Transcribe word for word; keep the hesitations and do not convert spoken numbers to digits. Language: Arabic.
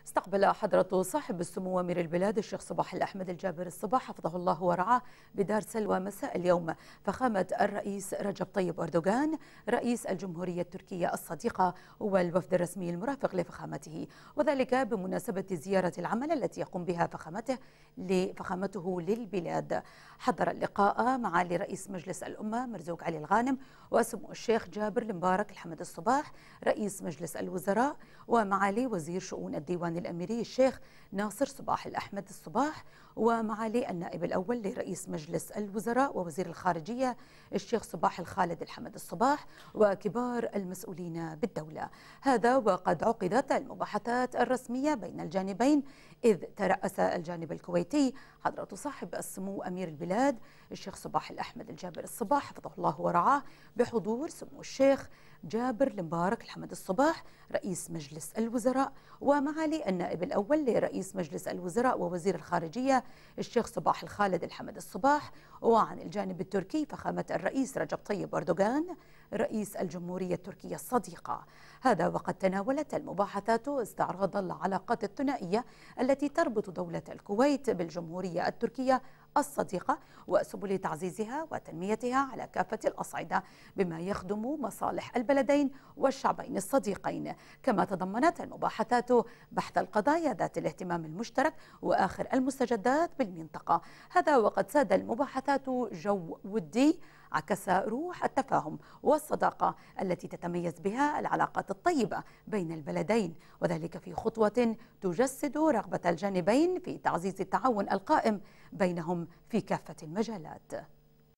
استقبل حضرة صاحب السمو أمير البلاد الشيخ صباح الأحمد الجابر الصباح حفظه الله ورعاه بدار سلوى مساء اليوم فخامة الرئيس رجب طيب أردوغان رئيس الجمهورية التركية الصديقة والوفد الرسمي المرافق لفخامته، وذلك بمناسبة زيارة العمل التي يقوم بها فخامته لفخامته للبلاد. حضر اللقاء معالي رئيس مجلس الأمة مرزوق علي الغانم وسمو الشيخ جابر المبارك الحمد الصباح رئيس مجلس الوزراء ومعالي وزير شؤون الديوان الأميري الشيخ ناصر صباح الأحمد الصباح ومعالي النائب الأول لرئيس مجلس الوزراء ووزير الخارجية الشيخ صباح الخالد الحمد الصباح وكبار المسؤولين بالدولة. هذا وقد عقدت المباحثات الرسمية بين الجانبين، إذ ترأس الجانب الكويتي حضرة صاحب السمو أمير البلاد الشيخ صباح الأحمد الجابر الصباح حفظه الله ورعاه بحضور سمو الشيخ جابر المبارك الحمد الصباح رئيس مجلس الوزراء ومعالي النائب الأول لرئيس مجلس الوزراء ووزير الخارجية الشيخ صباح الخالد الحمد الصباح. وعن الجانب التركي فخامة الرئيس رجب طيب أردوغان رئيس الجمهورية التركية الصديقة. هذا وقد تناولت المباحثات استعراض العلاقات الثنائية التي تربط دولة الكويت بالجمهورية التركية الصديقة وسبل تعزيزها وتنميتها على كافة الأصعدة بما يخدم مصالح البلدين والشعبين الصديقين. كما تضمنت المباحثات بحث القضايا ذات الاهتمام المشترك وآخر المستجدات بالمنطقة. هذا وقد ساد المباحثات جو ودي عكس روح التفاهم والصداقة التي تتميز بها العلاقات الطيبة بين البلدين، وذلك في خطوة تجسد رغبة الجانبين في تعزيز التعاون القائم بينهم في كافة المجالات.